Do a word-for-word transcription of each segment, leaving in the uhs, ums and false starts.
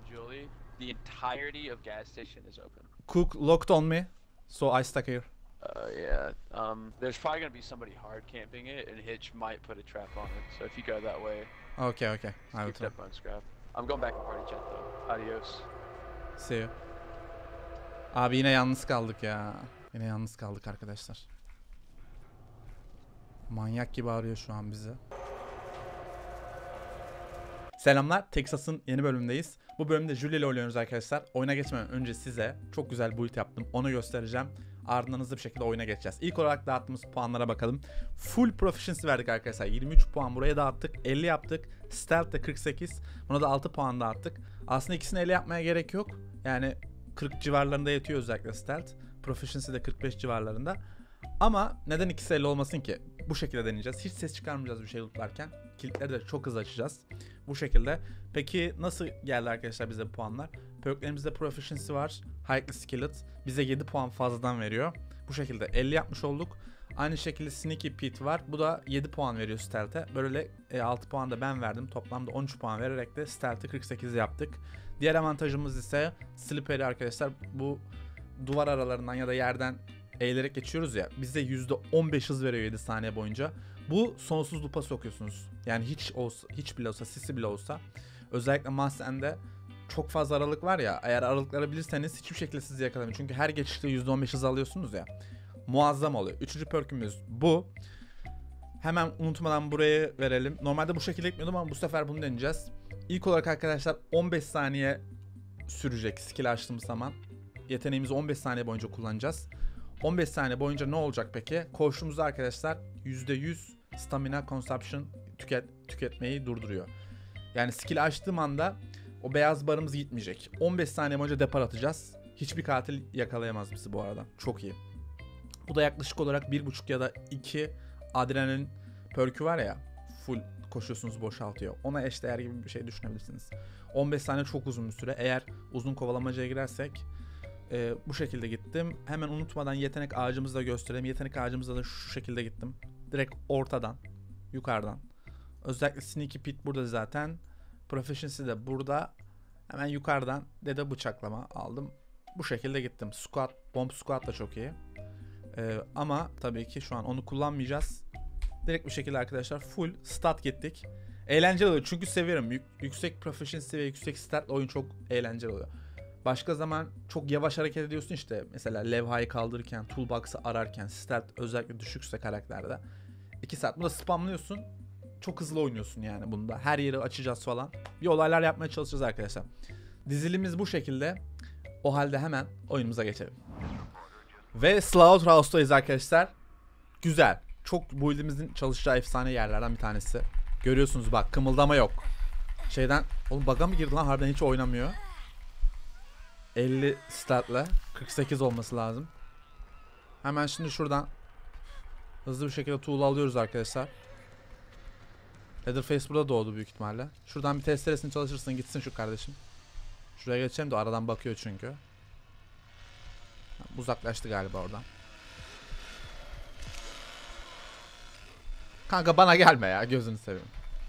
Julie, the entirety of gas station is open. Cook locked on me, so I stuck here. Uh, yeah. Um, there's probably gonna be somebody hard camping it, and Hitch might put a trap on it. So if you go that way, Okay, okay. I will keep try. that bone scrap. I'm going back to party chat though. Adios. See you. Abi yine yalnız kaldık ya. Yine yalnız kaldık arkadaşlar. Manyak gibi arıyor şu an bizi. Selamlar, Texas'ın yeni bölümündeyiz. Bu bölümde Julie ile oynuyoruz arkadaşlar. Oyuna geçmeden önce size çok güzel build yaptım. Onu göstereceğim. Ardından hızlı bir şekilde oyuna geçeceğiz. İlk olarak dağıttığımız puanlara bakalım. Full proficiency verdik arkadaşlar. yirmi üç puan buraya dağıttık. elli yaptık. Stealth de kırk sekiz. Buna da altı puan dağıttık. Aslında ikisini elli yapmaya gerek yok. Yani kırk civarlarında yatıyor özellikle Stealth. Proficiency de kırk beş civarlarında. Ama neden ikisi elli olmasın ki? Bu şekilde deneyeceğiz. Hiç ses çıkarmayacağız bir şey lootlarken. Kilitleri de çok hızlı açacağız. Bu şekilde. Peki nasıl geldi arkadaşlar bize bu puanlar? Perklerimizde Proficiency var. Highly Skilled. Bize yedi puan fazladan veriyor. Bu şekilde elli yapmış olduk. Aynı şekilde Sneaky Pete var. Bu da yedi puan veriyor Stealth'e. Böyle e, altı puan da ben verdim. Toplamda on üç puan vererek de Stealth'ı kırk sekiz yaptık. Diğer avantajımız ise Slippery arkadaşlar. Bu duvar aralarından ya da yerden eğilerek geçiyoruz ya. Bize yüzde on beş hız veriyor yedi saniye boyunca. Bu sonsuz loop'a sokuyorsunuz. Yani hiç olsa, hiç bile olsa, sisi bile olsa. Özellikle Mustang'de çok fazla aralık var ya. Eğer aralıkları bilirseniz hiçbir şekilde sizi yakalamıyor. Çünkü her geçişte yüzde on beş hız alıyorsunuz ya. Muazzam oluyor. Üçüncü perkümüz bu. Hemen unutmadan buraya verelim. Normalde bu şekilde gitmiyordum ama bu sefer bunu deneyeceğiz. İlk olarak arkadaşlar on beş saniye sürecek skill açtığımız zaman. Yeteneğimizi on beş saniye boyunca kullanacağız. on beş saniye boyunca ne olacak peki? Koştuğumuzda arkadaşlar yüzde yüz stamina consumption tüket, tüketmeyi durduruyor. Yani skill açtığım anda o beyaz barımız gitmeyecek. on beş saniye boyunca depar atacağız. Hiçbir katil yakalayamaz bizi bu arada. Çok iyi. Bu da yaklaşık olarak bir buçuk ya da iki adrenalin perk'ü var ya. Full koşuyorsunuz, boşaltıyor. Ona eşdeğer gibi bir şey düşünebilirsiniz. on beş saniye çok uzun bir süre. Eğer uzun kovalamacaya girersek Ee, bu şekilde gittim. Hemen unutmadan yetenek ağacımızı da göstereyim. Yetenek ağacımızda da şu şekilde gittim. Direkt ortadan, yukarıdan. Özellikle Sneaky Pete burada zaten. Proficiency de burada. Hemen yukarıdan dede bıçaklama aldım. Bu şekilde gittim. Squat, bomb squat da çok iyi. Ee, ama tabii ki şu an onu kullanmayacağız. Direkt bir şekilde arkadaşlar full stat gittik. Eğlenceli oluyor çünkü seviyorum. Yük, yüksek proficiency ve yüksek statla oyun çok eğlenceli oluyor. Başka zaman çok yavaş hareket ediyorsun işte. Mesela levhayı kaldırırken, toolbox'ı ararken, stat özellikle düşükse karakterde. iki saat bunu da spamlıyorsun. Çok hızlı oynuyorsun yani bunda. Her yeri açacağız falan. Bir olaylar yapmaya çalışacağız arkadaşlar. Dizilimiz bu şekilde. O halde hemen oyunumuza geçelim. Ve Slaughterhouse'dayız arkadaşlar. Güzel. Çok build'imizin çalışacağı efsane yerlerden bir tanesi. Görüyorsunuz bak, kımıldama yok. Şeyden, oğlum bug'a mı girdi lan? Harbiden hiç oynamıyor. elli statla kırk sekiz olması lazım. Hemen şimdi şuradan hızlı bir şekilde tool alıyoruz arkadaşlar. Leatherface burada doğdu büyük ihtimalle. Şuradan bir testeresini çalışırsın gitsin şu kardeşim. Şuraya geçelim de aradan bakıyor çünkü. Uzaklaştı galiba oradan. Kanka bana gelme ya, gözünü seveyim.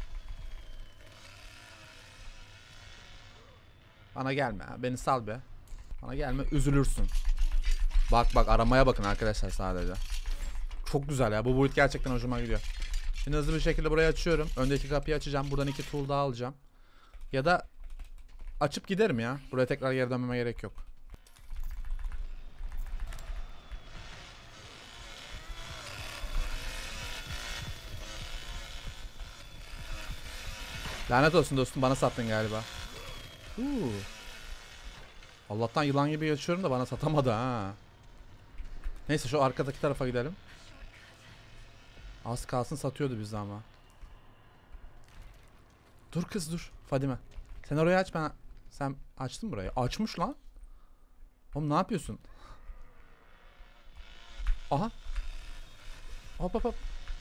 Bana gelme ya. Beni sal be. Bana gelme, üzülürsün. Bak bak, aramaya bakın arkadaşlar sadece. Çok güzel ya. Bu boyut gerçekten hoşuma gidiyor. Şimdi hızlı bir şekilde burayı açıyorum. Öndeki kapıyı açacağım. Buradan iki tool daha alacağım. Ya da açıp giderim ya. Buraya tekrar geri dönmeme gerek yok. Lanet olsun dostum, bana sattın galiba. Uuu. Allah'tan yılan gibi yaşıyorum da bana satamadı ha. Neyse şu arkadaki tarafa gidelim. Az kalsın satıyordu bizi ama. Dur kız dur Fadime. Sen orayı aç, ben... Sen açtın burayı. Açmış lan. Oğlum ne yapıyorsun? Aha. Hop hop hop.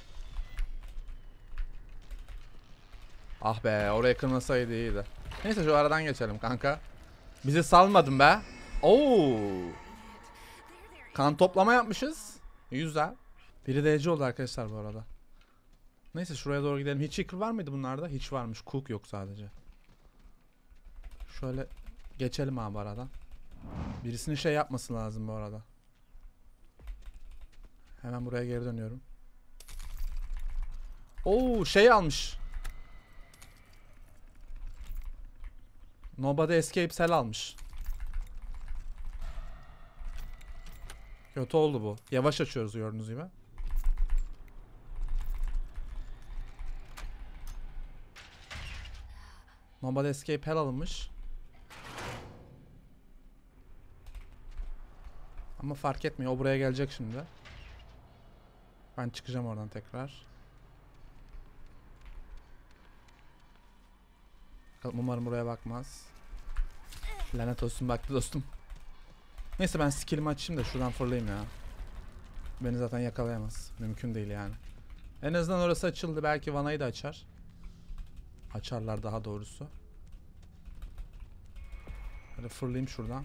Ah be, oraya kırmasaydı iyiydi. Neyse şu aradan geçelim kanka. Bizi salmadın be. Oo. Kan toplama yapmışız. Güzel. Biri D C oldu arkadaşlar bu arada. Neyse şuraya doğru gidelim. Hitchhiker var mıydı bunlarda? Hiç varmış. Cook yok sadece. Şöyle Geçelim abi aradan. Birisinin şey yapması lazım bu arada. Hemen buraya geri dönüyorum. Oo şey almış. Nobody Escapes Hell almış. Kötü oldu bu. Yavaş açıyoruz gördüğünüz gibi. Nobody Escape Hell alınmış. Ama fark etmiyor. O buraya gelecek şimdi. Ben çıkacağım oradan tekrar. Umarım buraya bakmaz. Lanet olsun baktı dostum. Neyse ben skill'imi açayım da şuradan fırlayayım ya. Beni zaten yakalayamaz. Mümkün değil yani. En azından orası açıldı. Belki vanayı da açar. Açarlar daha doğrusu. Hadi fırlayayım şuradan.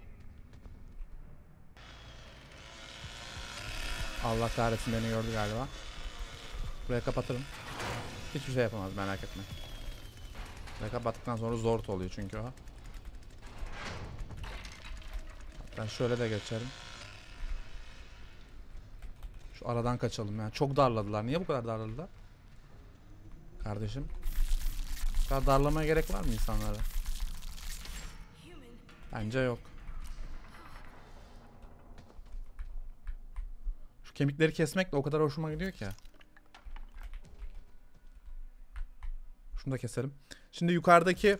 Allah kahretsin beni gördü galiba. Buraya kapatırım. Hiçbir şey yapamaz merak etme. Buraya kapattıktan sonra zor oluyor çünkü o. Ben şöyle de geçerim. Şu aradan kaçalım ya. Çok darladılar. Niye bu kadar darladılar? Kardeşim. Bu kadar darlamaya gerek var mı insanlara? Bence yok. Şu kemikleri kesmek de o kadar hoşuma gidiyor ki. Şunu da keselim. Şimdi yukarıdaki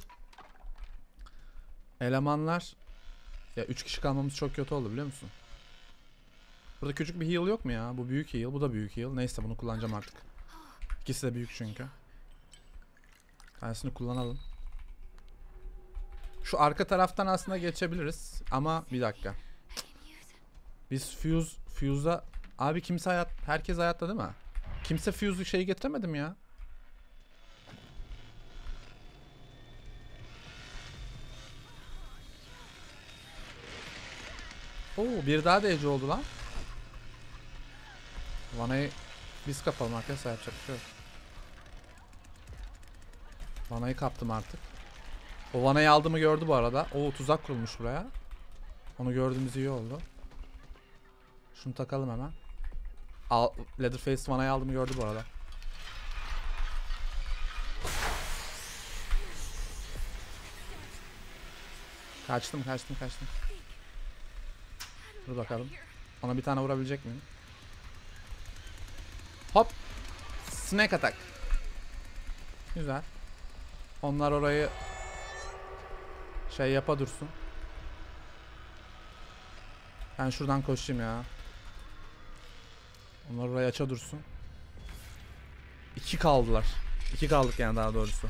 elemanlar ya üç kişi kalmamız çok kötü oldu biliyor musun? Burada küçük bir heal yok mu ya? Bu büyük heal, bu da büyük heal. Neyse bunu kullanacağım artık. İkisi de büyük çünkü. Tanesini kullanalım. Şu arka taraftan aslında geçebiliriz ama bir dakika. Biz fuse fuse'a abi kimse hayat herkes hayatta değil mi? Kimse fuse'lu şeyi getiremedim ya. Oo bir daha da ece oldu lan. Vanayı biz kapalım arkadaşlar, yapacak bir şey yok. Vanayı kaptım artık. O vanayı aldığımı gördü bu arada. O tuzak kurulmuş buraya. Onu gördüğümüz iyi oldu. Şunu takalım hemen. Al, Leatherface vanayı aldığımı gördü bu arada. Kaçtım kaçtım kaçtım. Dur bakalım. Ona bir tane vurabilecek miyim? Hop. Snake attack. Güzel. Onlar orayı şey yapa dursun. Ben şuradan koşayım ya. Onlar orayı aça dursun. İki kaldılar. İki kaldık yani daha doğrusu.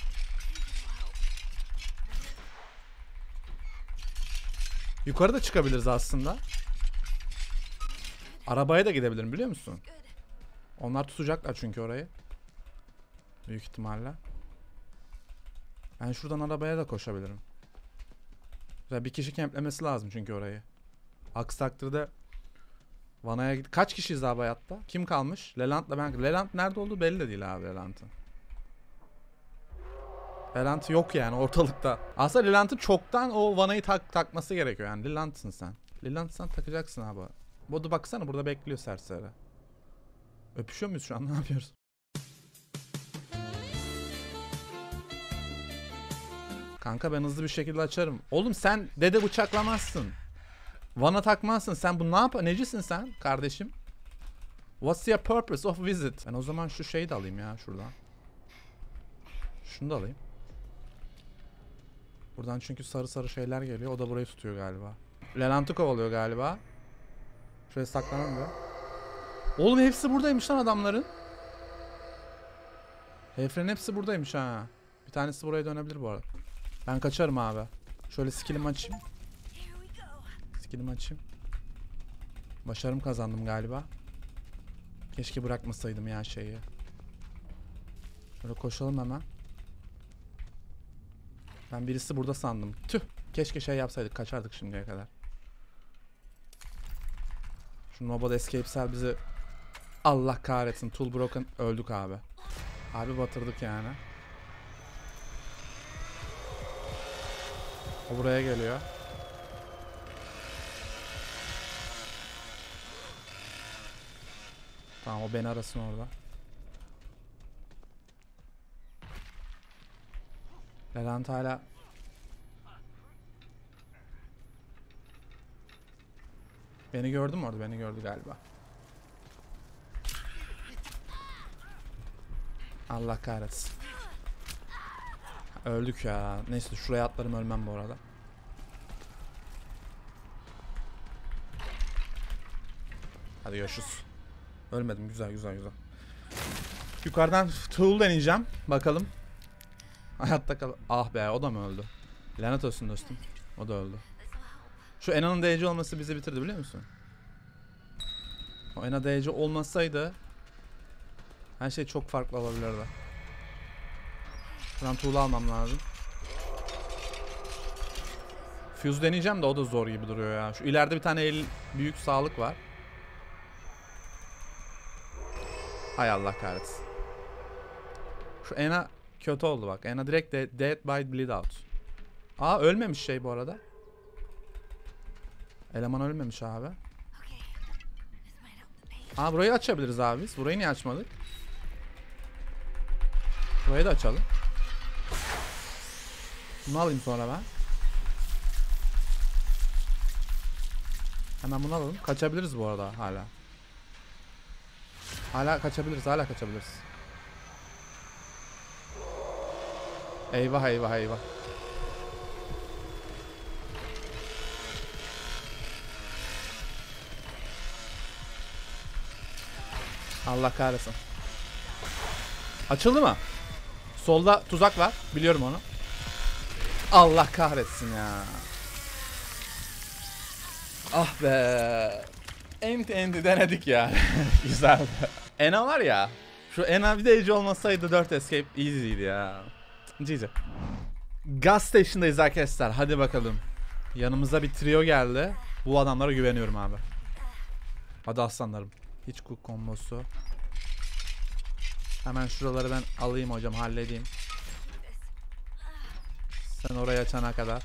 Yukarıda çıkabiliriz aslında. Arabaya da gidebilirim biliyor musun? Onlar tutacaklar çünkü orayı. Büyük ihtimalle. Ben şuradan arabaya da koşabilirim. Bir kişi kemplemesi lazım çünkü orayı. Aksi takdirde Vana'ya git. Kaç kişiyiz abi hayatta? Kim kalmış? Leland'la ben. Leland nerede olduğu belli de değil abi Leland'ın. Leland yok yani ortalıkta. Aslında Leland'ın çoktan o Vana'yı tak takması gerekiyor yani. Leland'sın sen. Leland'san takacaksın abi. Bodu baksana burada bekliyor serseri. Öpüşüyor muyuz şu an? Ne yapıyoruz? Kanka ben hızlı bir şekilde açarım. Oğlum sen dede bıçaklamazsın. Van'a takmazsın. Sen bu ne yap? Necisin sen kardeşim? What's your purpose of visit? Ben o zaman şu şeyi de alayım ya şuradan. Şunu da alayım. Buradan çünkü sarı sarı şeyler geliyor. O da burayı tutuyor galiba. Leland'ı kovalıyor galiba. Şuraya saklanalım da. Oğlum hepsi buradaymış lan adamların. Heriflerin hepsi buradaymış ha. Bir tanesi buraya dönebilir bu arada. Ben kaçarım abi. Şöyle skill'imi açayım. Skill'imi açayım. Başarım kazandım galiba. Keşke bırakmasaydım ya şeyi. Şöyle koşalım hemen. Ben birisi burada sandım. Tüh. Keşke şey yapsaydık. Kaçardık şimdiye kadar. Şu Nobody Escapes'ler bizi Allah kahretsin. Tool broken. Öldük abi. Abi batırdık yani. O buraya geliyor. Tamam, o beni arasın orada. Levent hala... Beni gördü mü orada? Beni gördü galiba. Allah kahretsin. Öldük ya. Neyse şuraya atlarım, ölmem bu arada. Hadi görüşürüz. Ölmedim. Güzel güzel güzel. Yukarıdan tool deneyeceğim. Bakalım. Hayatta kal... Ah be, o da mı öldü? Lanet olsun dostum. O da öldü. Şu Ena'nın D C olması bizi bitirdi, biliyor musun? O Ena D C olmasaydı her şey çok farklı olabilirdi. Şuradan tool'u almam lazım. Fuse deneyeceğim de o da zor gibi duruyor ya. Şu ileride bir tane el büyük sağlık var. Hay Allah kahretsin. Şu Ena kötü oldu bak. Ena direkt de dead by bleed out. Aa, ölmemiş şey bu arada. Eleman ölmemiş abi. Aa, burayı açabiliriz abi biz. Burayı niye açmadık? Burayı da açalım. Bunu alayım sonra ben. Hemen bunu alalım. Kaçabiliriz bu arada hala. Hala kaçabiliriz, hala kaçabiliriz. Eyvah eyvah eyvah. Allah kahretsin. Açıldı mı? Solda tuzak var. Biliyorum onu. Allah kahretsin ya. Ah be. Enti enti denedik ya. Güzeldi. Ena var ya. Şu Ena bir de Ece olmasaydı dört escape easy'ydi ya. G G. Gas Station'dayız arkadaşlar. Hadi bakalım. Yanımıza bir trio geldi. Bu adamlara güveniyorum abi. Hadi aslanlarım. Hiç cook kombosu. Hemen şuraları ben alayım hocam, halledeyim. Sen orayı açana kadar.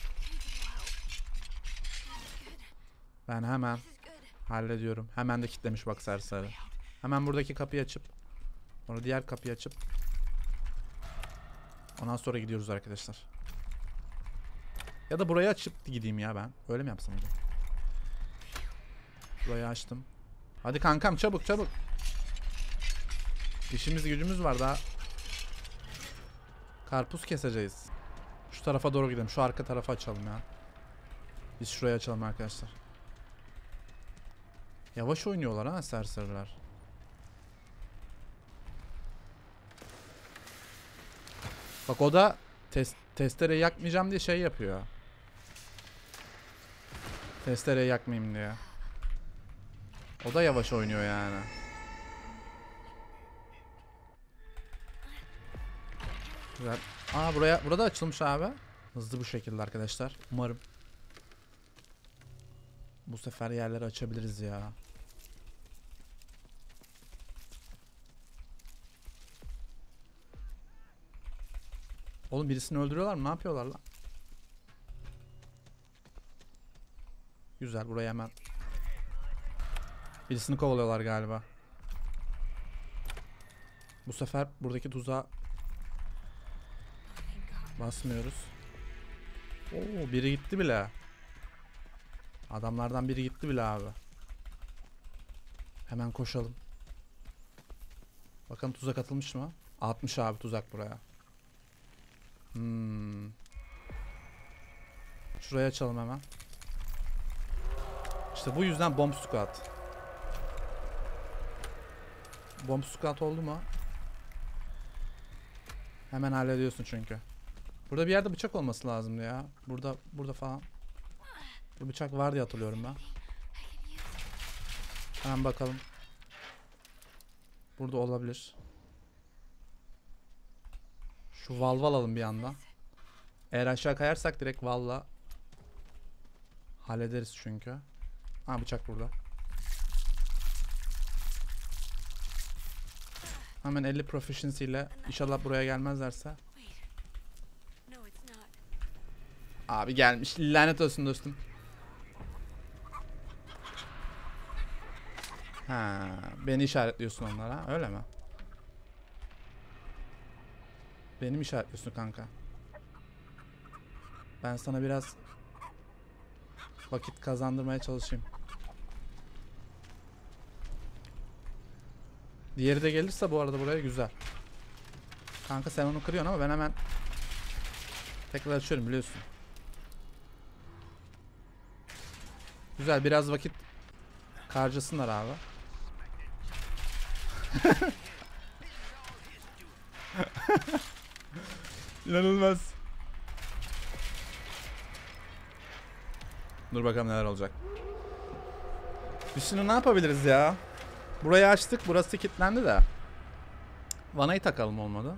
Ben hemen hallediyorum. Hemen de kilitlemiş bak sarı. Hemen buradaki kapıyı açıp sonra diğer kapıyı açıp ondan sonra gidiyoruz arkadaşlar. Ya da burayı açıp gideyim ya ben. Öyle mi yapsam hocam? Burayı açtım. Hadi kankam, çabuk çabuk. İşimiz gücümüz var daha. Karpuz keseceğiz. Şu tarafa doğru gidelim. Şu arka tarafa açalım ya. Biz şurayı açalım arkadaşlar. Yavaş oynuyorlar ha serseriler. Bak o da tes testereyi yakmayacağım diye şey yapıyor. Testereyi yakmayayım diye. O da yavaş oynuyor yani. Güzel. Aa, buraya burada açılmış abi. Hızlı bu şekilde arkadaşlar. Umarım bu sefer yerleri açabiliriz ya. Oğlum birisini öldürüyorlar mı? Ne yapıyorlar lan? Güzel, buraya hemen. Birisini kovalıyorlar galiba. Bu sefer buradaki tuzağa basmıyoruz. Oo, biri gitti bile. Adamlardan biri gitti bile abi. Hemen koşalım. Bakalım tuzak atılmış mı? Atmış abi tuzak buraya. Hmm. Şuraya açalım hemen. İşte bu yüzden bomb squad. Bomb squad oldu mu? Hemen hallediyorsun çünkü. Burada bir yerde bıçak olması lazımdı ya. Burada burada falan. Bir bıçak var diye hatırlıyorum ben. Hemen bakalım. Burada olabilir. Şu valve alalım bir anda. Eğer aşağı kayarsak direkt valve'la hallederiz çünkü. Ha, bıçak burada. Hemen elli proficiency ile inşallah buraya gelmezlerse. Abi gelmiş. Lanet olsun dostum. Ha, beni işaretliyorsun onlara. Öyle mi? Benim işaretliyorsun kanka. Ben sana biraz vakit kazandırmaya çalışayım. Diğeri de gelirse bu arada buraya güzel. Kanka sen onu kırıyorsun ama ben hemen tekrar açıyorum biliyorsun. Güzel, biraz vakit harcasınlar abi. İnanılmaz. Dur bakalım neler olacak. Biz şimdi ne yapabiliriz ya? Burayı açtık. Burası kilitlendi de. Vanayı takalım olmadı.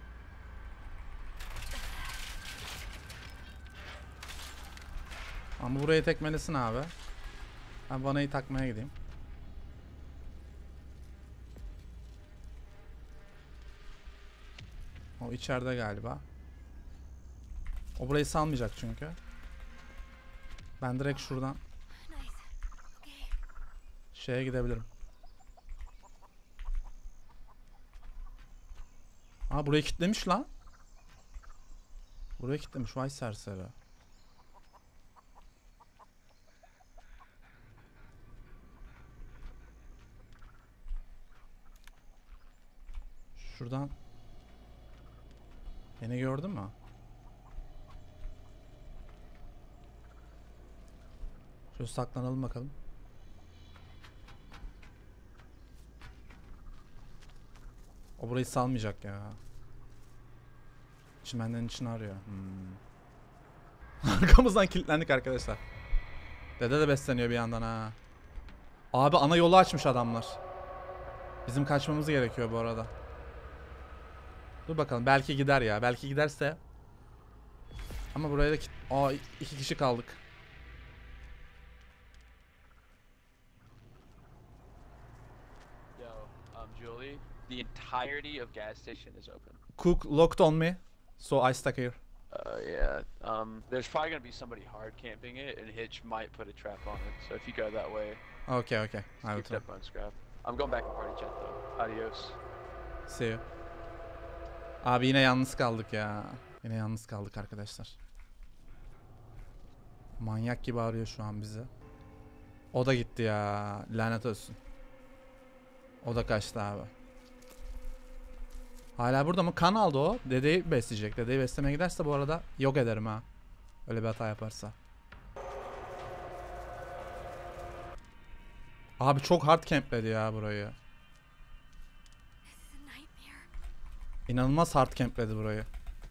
Ama burayı tekmelesin abi. Ben vanayı takmaya gideyim. O içeride galiba. O burayı salmayacak çünkü. Ben direkt şuradan şeye gidebilirim. Aa, burayı kilitlemiş lan. Burayı kilitlemiş, vay serseri. Şuradan beni gördün mü? Şöyle saklanalım bakalım. O burayı salmayacak ya. Çimenden içini arıyor. Hmm. Arkamızdan kilitlendik arkadaşlar. Dede de besleniyor bir yandan ha. Abi ana yolu açmış adamlar. Bizim kaçmamız gerekiyor bu arada. Dur bakalım, belki gider ya. Belki giderse. Ama buraya da kit... Aa, iki kişi kaldık. Yo, um, Julie, the entirety of gas station is open. Cook locked on me, so I stuck here. Uh, yeah. Um, there's probably gonna be somebody hard camping it, and Hitch might put a trap on it. So if you go that way, Okay, okay. I will keep try. that bone scrap. I'm going back to party chat though. Adios. See you. Abi yine yalnız kaldık ya. Yine yalnız kaldık arkadaşlar. Manyak gibi arıyor şu an bizi. O da gitti ya. Lanet olsun. O da kaçtı abi. Hala burada mı? Kan aldı o. Dedeyi besleyecek. Dedeyi beslemeye giderse bu arada yok ederim ha. Öyle bir hata yaparsa. Abi çok hard campledi ya burayı. İnanılmaz hard campledi burayı.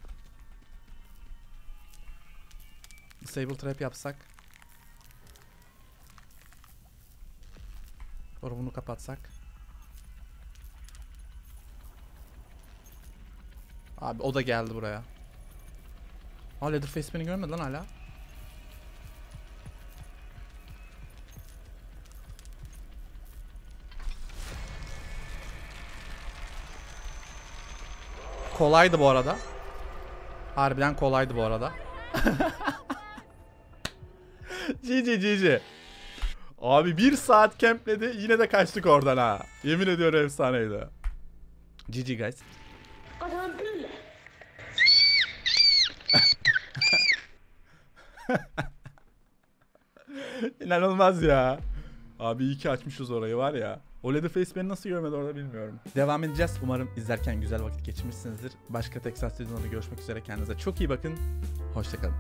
Disable trap yapsak. Sonra bunu kapatsak. Abi o da geldi buraya. Aa, Leatherface beni görmedi lan hala. Kolaydı bu arada. Harbiden kolaydı bu arada. G G G G. Abi bir saat campledi, yine de kaçtık oradan ha. Yemin ediyorum efsaneydi. G G guys. İnanılmaz ya. Abi iyi ki açmışız orayı var ya. O Leatherface beni nasıl görmedi orada bilmiyorum. Devam edeceğiz. Umarım izlerken güzel vakit geçirmişsinizdir. Başka Texas videolarında görüşmek üzere. Kendinize çok iyi bakın. Hoşça kalın.